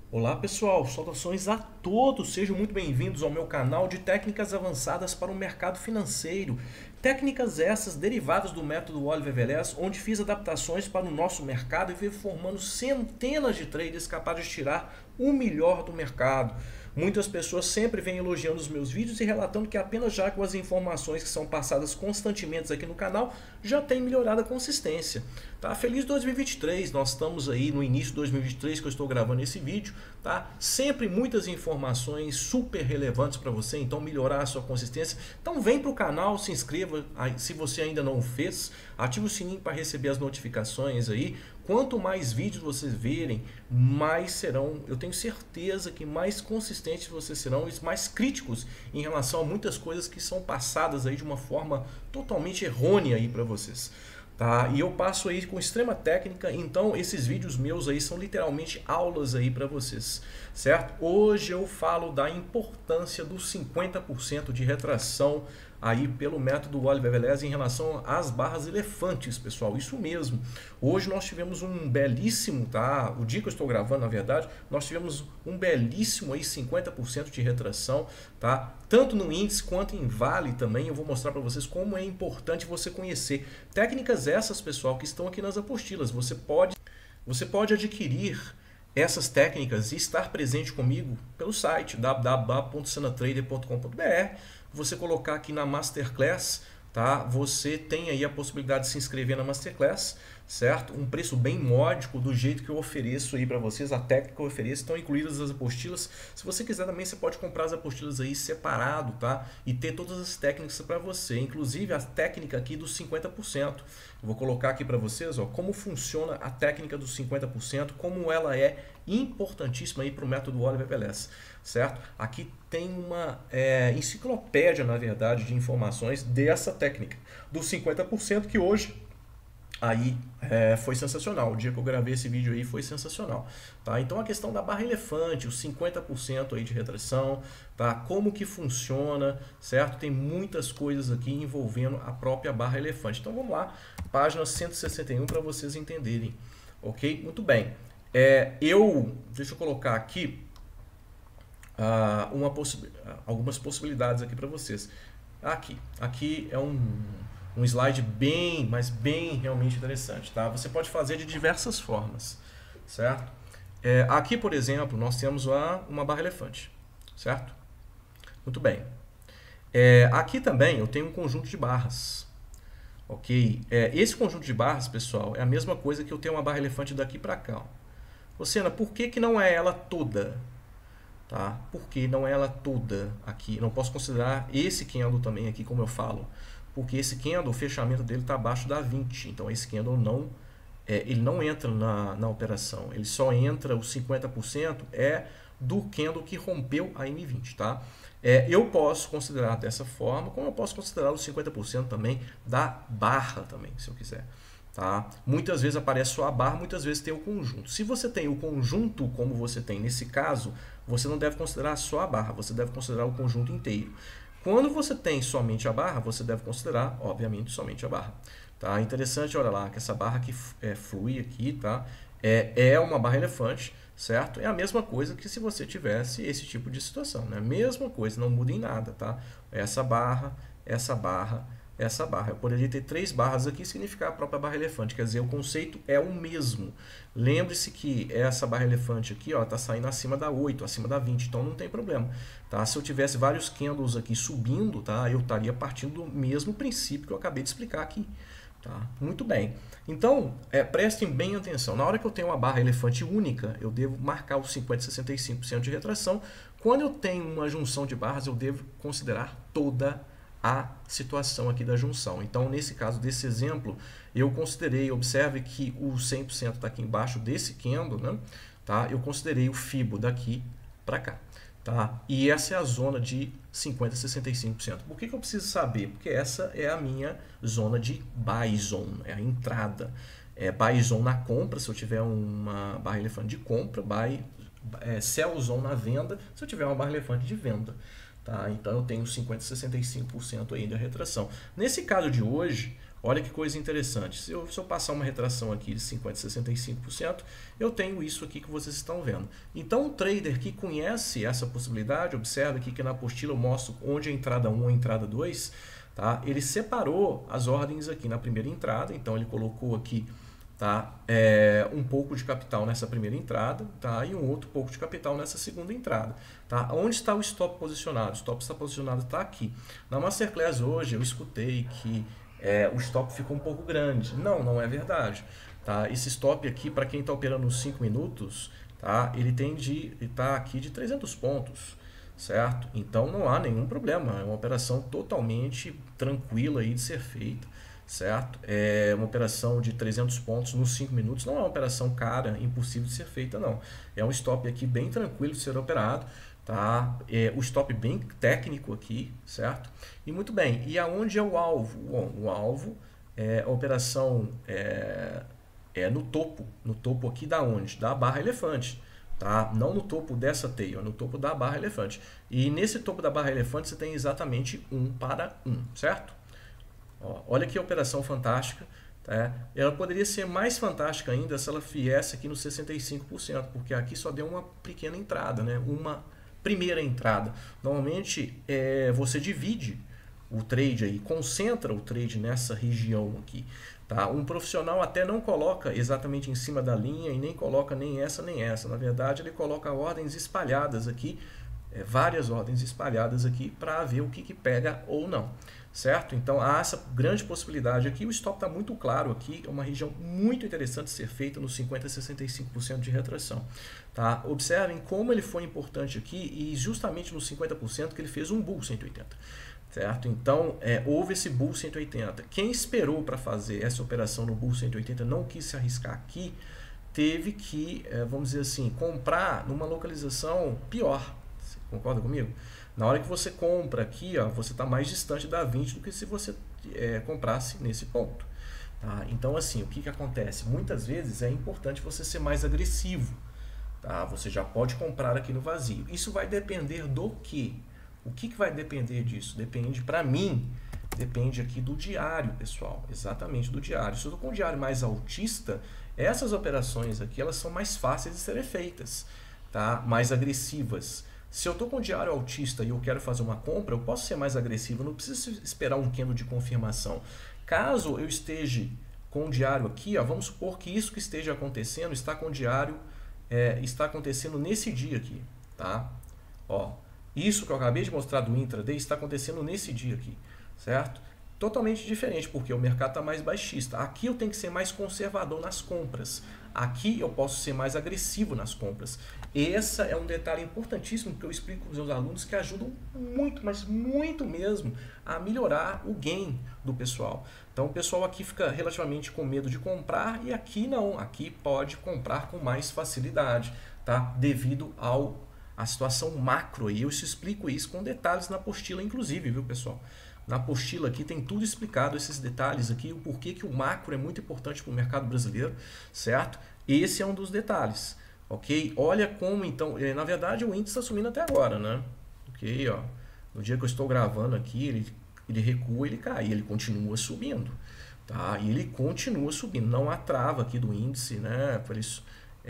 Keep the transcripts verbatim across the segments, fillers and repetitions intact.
Olá pessoal, saudações a todos, sejam muito bem-vindos ao meu canal de técnicas avançadas para o mercado financeiro. Técnicas essas derivadas do método Oliver Velez, onde fiz adaptações para o nosso mercado e veio formando centenas de traders capazes de tirar o melhor do mercado. Muitas pessoas sempre vêm elogiando os meus vídeos e relatando que apenas já com as informações que são passadas constantemente aqui no canal, já tem melhorado a consistência. Tá? Feliz dois mil e vinte e três, nós estamos aí no início de dois mil e vinte e três que eu estou gravando esse vídeo. Tá? Sempre muitas informações super relevantes para você, então melhorar a sua consistência. Então vem para o canal, se inscreva se você ainda não o fez, ative o sininho para receber as notificações aí. Quanto mais vídeos vocês verem, mais serão, eu tenho certeza que mais consistentes vocês serão e mais críticos em relação a muitas coisas que são passadas aí de uma forma totalmente errônea aí para vocês. Tá? E eu passo aí com extrema técnica, então esses vídeos meus aí são literalmente aulas aí para vocês, certo? Hoje eu falo da importância dos cinquenta por cento de retração aí pelo método Oliver Velez em relação às barras elefantes, pessoal, isso mesmo. Hoje nós tivemos um belíssimo, tá? O dia que eu estou gravando, na verdade, nós tivemos um belíssimo aí cinquenta por cento de retração, tá? Tanto no índice quanto em vale também. Eu vou mostrar para vocês como é importante você conhecer técnicas essas, pessoal, que estão aqui nas apostilas. Você pode, você pode adquirir essas técnicas e estar presente comigo pelo site w w w ponto senatrader ponto com ponto b r. Você colocar aqui na Masterclass, tá? Você tem aí a possibilidade de se inscrever na Masterclass, certo? Um preço bem módico do jeito que eu ofereço aí para vocês, a técnica que eu ofereço, estão incluídas as apostilas. Se você quiser também, você pode comprar as apostilas aí separado, tá? E ter todas as técnicas para você, inclusive a técnica aqui dos cinquenta por cento. Eu vou colocar aqui para vocês, ó, como funciona a técnica dos cinquenta por cento, como ela é importantíssima aí para o método Oliver Velez, certo? Aqui tem uma é, enciclopédia, na verdade, de informações dessa técnica dos cinquenta por cento, que hoje aí é, foi sensacional. O dia que eu gravei esse vídeo aí foi sensacional, tá? Então a questão da barra elefante, os cinquenta por cento aí de retração, tá? Como que funciona, certo? Tem muitas coisas aqui envolvendo a própria barra elefante. Então vamos lá, página cento e sessenta e um para vocês entenderem, ok? Muito bem. É, eu, deixa eu colocar aqui uh, uma possi algumas possibilidades aqui para vocês. Aqui, aqui é um um slide bem, mas bem realmente interessante, tá? Você pode fazer de diversas formas, certo? É, aqui, por exemplo, nós temos uma, uma barra elefante, certo? Muito bem. É, aqui também eu tenho um conjunto de barras, ok? É, esse conjunto de barras, pessoal, é a mesma coisa que eu tenho uma barra elefante daqui para cá. Ó. Luciana, por que que não é ela toda? Tá? Por que não é ela toda aqui? Não posso considerar esse candle também aqui, como eu falo. Porque esse candle, o fechamento dele está abaixo da vinte, então esse candle não, é, ele não entra na, na operação, ele só entra, os cinquenta por cento é do candle que rompeu a M vinte, tá? É, eu posso considerar dessa forma, como eu posso considerar os cinquenta por cento também da barra também, se eu quiser. Tá? Muitas vezes aparece só a barra, muitas vezes tem o conjunto. Se você tem o conjunto, como você tem nesse caso, você não deve considerar só a barra, você deve considerar o conjunto inteiro. Quando você tem somente a barra, você deve considerar, obviamente, somente a barra. Tá? Interessante, olha lá, que essa barra que é, flui aqui, tá? é, é uma barra elefante, certo? É a mesma coisa que se você tivesse esse tipo de situação, né? Mesma coisa, não muda em nada, tá? Essa barra, essa barra, essa barra. Eu poderia ter três barras aqui, significar a própria barra elefante, quer dizer, o conceito é o mesmo. Lembre-se que essa barra elefante aqui está saindo acima da oito, acima da vinte, então não tem problema. Tá? Se eu tivesse vários candles aqui subindo, tá? Eu estaria partindo do mesmo princípio que eu acabei de explicar aqui. Tá? Muito bem. Então, é, prestem bem atenção. Na hora que eu tenho uma barra elefante única, eu devo marcar os cinquenta, sessenta e cinco por cento de retração. Quando eu tenho uma junção de barras, eu devo considerar toda a situação aqui da junção. Então, nesse caso desse exemplo, eu considerei, observe que o cem por cento está aqui embaixo desse candle, né? Tá? Eu considerei o Fibo daqui para cá. Tá? E essa é a zona de cinquenta, sessenta e cinco por cento. Por que que eu preciso saber? Porque essa é a minha zona de buy zone, é a entrada. É buy zone na compra, se eu tiver uma barra elefante de compra, buy, é, sell zone na venda, se eu tiver uma barra elefante de venda. Tá? Então eu tenho cinquenta, sessenta e cinco por cento aí da retração. Nesse caso de hoje, Olha que coisa interessante. Se eu, se eu passar uma retração aqui de cinquenta por cento, sessenta e cinco por cento, eu tenho isso aqui que vocês estão vendo. Então, o trader que conhece essa possibilidade, observa aqui que na apostila eu mostro onde é a entrada um, a entrada dois, tá? Ele separou as ordens aqui na primeira entrada, então ele colocou aqui, tá? É, um pouco de capital nessa primeira entrada, tá? E um outro pouco de capital nessa segunda entrada. Tá? Onde está o stop posicionado? O stop está posicionado tá aqui. Na Masterclass hoje eu escutei que é, o stop ficou um pouco grande. Não, não é verdade. Tá? Esse stop aqui, para quem está operando nos cinco minutos, tá? Ele tem de estar aqui de trezentos pontos. Certo? Então não há nenhum problema. É uma operação totalmente tranquila aí de ser feita. Certo? É uma operação de trezentos pontos nos cinco minutos, não é uma operação cara, impossível de ser feita, não. É um stop aqui bem tranquilo de ser operado, tá? É o stop bem técnico aqui, certo? E muito bem, e aonde é o alvo? Bom, o alvo é a operação é, é no topo, no topo aqui da onde? Da barra elefante. Tá? Não no topo dessa teia, é no topo da barra elefante. E nesse topo da barra elefante você tem exatamente um para um, certo? Ó, olha que operação fantástica. Tá? Ela poderia ser mais fantástica ainda se ela viesse aqui no sessenta e cinco por cento, porque aqui só deu uma pequena entrada, né? Uma primeira entrada. Normalmente é, você divide o trade aí, concentra o trade nessa região aqui. Tá? Um profissional até não coloca exatamente em cima da linha e nem coloca nem essa nem essa. Na verdade, ele coloca ordens espalhadas aqui, é, várias ordens espalhadas aqui para ver o que, que pega ou não. Certo? Então há essa grande possibilidade aqui. O stop está muito claro aqui, é uma região muito interessante de ser feita nos cinquenta a sessenta e cinco por cento de retração. Tá? Observem como ele foi importante aqui e justamente nos cinquenta por cento que ele fez um bull cento e oitenta. Certo? Então é, houve esse bull cento e oitenta. Quem esperou para fazer essa operação no bull cento e oitenta não quis se arriscar aqui, teve que, é, vamos dizer assim, comprar numa localização pior. Você concorda comigo? Na hora que você compra aqui, ó, você está mais distante da vinte do que se você é, comprasse nesse ponto. Tá? Então, assim, o que, que acontece? Muitas vezes é importante você ser mais agressivo. Tá? Você já pode comprar aqui no vazio. Isso vai depender do quê? O que, que vai depender disso? Depende, para mim, depende aqui do diário, pessoal. Exatamente, do diário. Se eu estou com um diário mais altista, essas operações aqui elas são mais fáceis de serem feitas, tá? Mais agressivas. Se eu estou com um diário altista e eu quero fazer uma compra, eu posso ser mais agressivo, eu não preciso esperar um candle de confirmação. Caso eu esteja com o diário aqui, ó, vamos supor que isso que esteja acontecendo está com o diário, é, está acontecendo nesse dia aqui. Tá? Ó, isso que eu acabei de mostrar do intraday está acontecendo nesse dia aqui, certo? Totalmente diferente, porque o mercado está mais baixista. Aqui eu tenho que ser mais conservador nas compras. Aqui eu posso ser mais agressivo nas compras. Esse é um detalhe importantíssimo que eu explico para os meus alunos que ajudam muito, mas muito mesmo, a melhorar o gain do pessoal. Então o pessoal aqui fica relativamente com medo de comprar e aqui não. Aqui pode comprar com mais facilidade, tá? Devido ao a situação macro. E eu explico isso com detalhes na apostila, inclusive, viu, pessoal? Na apostila aqui tem tudo explicado, esses detalhes aqui, o porquê que o macro é muito importante para o mercado brasileiro, certo? Esse é um dos detalhes, ok? Olha como, então, na verdade o índice está subindo até agora, né? Ok, ó. No dia que eu estou gravando aqui, ele, ele recua, ele cai, ele continua subindo, tá? E ele continua subindo, não há trava aqui do índice, né? Por isso,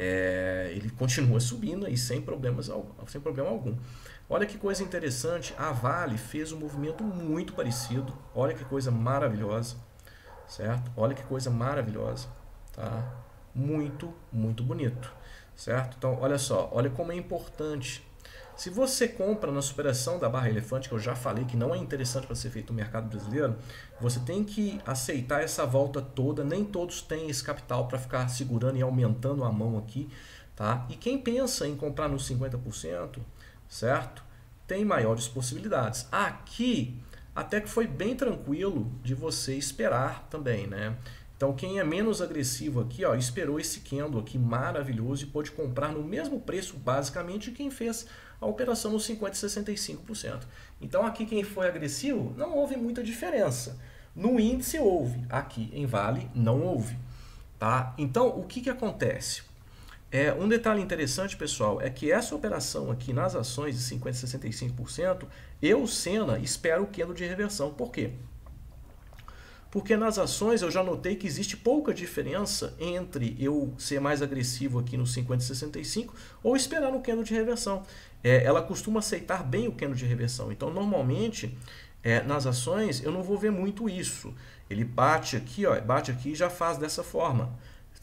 é, ele continua subindo e sem problemas, sem problema algum. Olha que coisa interessante, a Vale fez um movimento muito parecido. Olha que coisa maravilhosa, certo? Olha que coisa maravilhosa, tá? Muito, muito bonito, certo? Então, olha só, olha como é importante. Se você compra na superação da barra elefante, que eu já falei que não é interessante para ser feito no mercado brasileiro, você tem que aceitar essa volta toda. Nem todos têm esse capital para ficar segurando e aumentando a mão aqui, tá? E quem pensa em comprar nos cinquenta por cento, certo? Tem maiores possibilidades. Aqui, até que foi bem tranquilo de você esperar também, né? Então, quem é menos agressivo aqui, ó, esperou esse candle aqui maravilhoso e pôde comprar no mesmo preço, basicamente, quem fez a operação nos cinquenta, sessenta e cinco por cento. Então, aqui quem foi agressivo, não houve muita diferença. No índice houve, aqui em Vale não houve, tá? Então, o que que acontece? É, um detalhe interessante, pessoal, é que essa operação aqui nas ações de cinquenta, sessenta e cinco por cento, eu, Sena, espero o candle de reversão. Por quê? Porque nas ações eu já notei que existe pouca diferença entre eu ser mais agressivo aqui no cinquenta e sessenta e cinco ou esperar no candle de reversão. É, ela costuma aceitar bem o candle de reversão. Então, normalmente, é, nas ações, eu não vou ver muito isso. Ele bate aqui, ó, bate aqui e já faz dessa forma,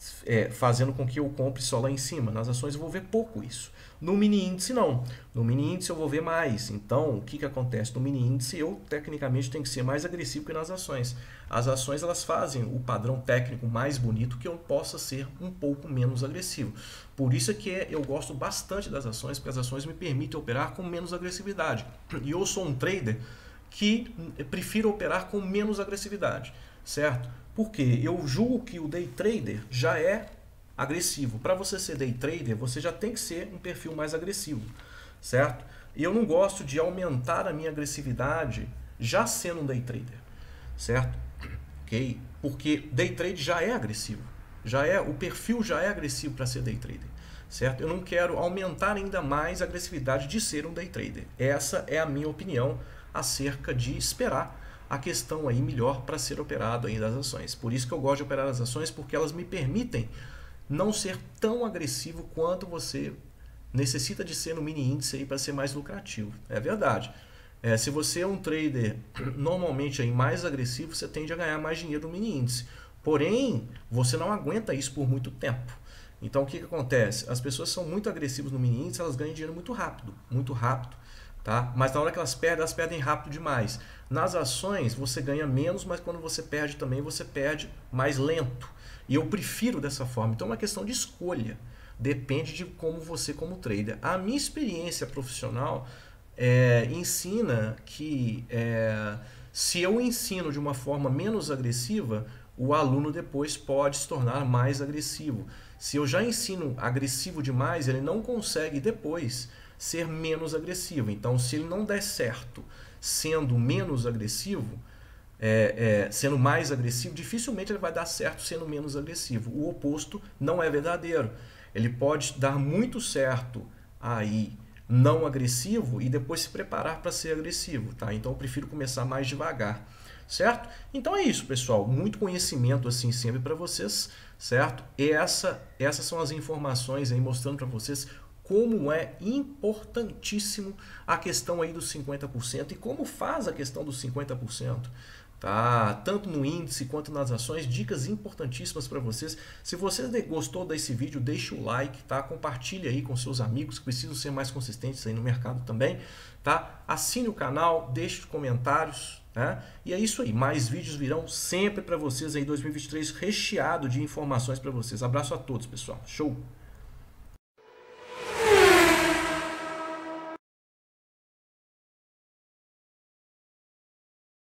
é, fazendo com que eu compre só lá em cima. Nas ações eu vou ver pouco isso. No mini índice não. No mini índice eu vou ver mais. Então, o que, que acontece? No mini índice eu, tecnicamente, tenho que ser mais agressivo que nas ações. As ações, elas fazem o padrão técnico mais bonito que eu possa ser um pouco menos agressivo. Por isso é que eu gosto bastante das ações, porque as ações me permitem operar com menos agressividade. E eu sou um trader que prefiro operar com menos agressividade, certo? Porque eu julgo que o day trader já é agressivo. Para você ser day trader, você já tem que ser um perfil mais agressivo, certo? E eu não gosto de aumentar a minha agressividade já sendo um day trader, certo? Ok? Porque day trade já é agressivo, já é, o perfil já é agressivo para ser day trader, certo? Eu não quero aumentar ainda mais a agressividade de ser um day trader. Essa é a minha opinião acerca de esperar a questão aí melhor para ser operado aí das ações. Por isso que eu gosto de operar as ações, porque elas me permitem não ser tão agressivo quanto você necessita de ser no mini índice aí para ser mais lucrativo. É verdade. É, se você é um trader normalmente aí mais agressivo, você tende a ganhar mais dinheiro no mini índice. Porém, você não aguenta isso por muito tempo. Então, o que, que acontece? As pessoas são muito agressivas no mini índice, elas ganham dinheiro muito rápido, muito rápido. Tá? Mas na hora que elas perdem, elas perdem rápido demais. Nas ações, você ganha menos, mas quando você perde também, você perde mais lento. E eu prefiro dessa forma. Então é uma questão de escolha. Depende de como você como trader. A minha experiência profissional é, ensina que é, se eu ensino de uma forma menos agressiva, o aluno depois pode se tornar mais agressivo. Se eu já ensino agressivo demais, ele não consegue depois ser menos agressivo. Então, se ele não der certo sendo menos agressivo, É, é, sendo mais agressivo, dificilmente ele vai dar certo sendo menos agressivo. O oposto não é verdadeiro. Ele pode dar muito certo aí não agressivo e depois se preparar para ser agressivo, tá? Então eu prefiro começar mais devagar, certo? Então é isso, pessoal. Muito conhecimento assim sempre para vocês, certo? E essa, essas são as informações aí mostrando para vocês como é importantíssimo a questão aí dos cinquenta por cento e como faz a questão dos cinquenta por cento. Tá? Tanto no índice quanto nas ações, dicas importantíssimas para vocês. Se você gostou desse vídeo, deixe o like, tá? Compartilhe aí com seus amigos que precisam ser mais consistentes aí no mercado também, tá? Assine o canal, deixe os comentários, né? E é isso aí, mais vídeos virão sempre para vocês aí, dois mil e vinte e três recheado de informações para vocês. Abraço a todos, pessoal. Show!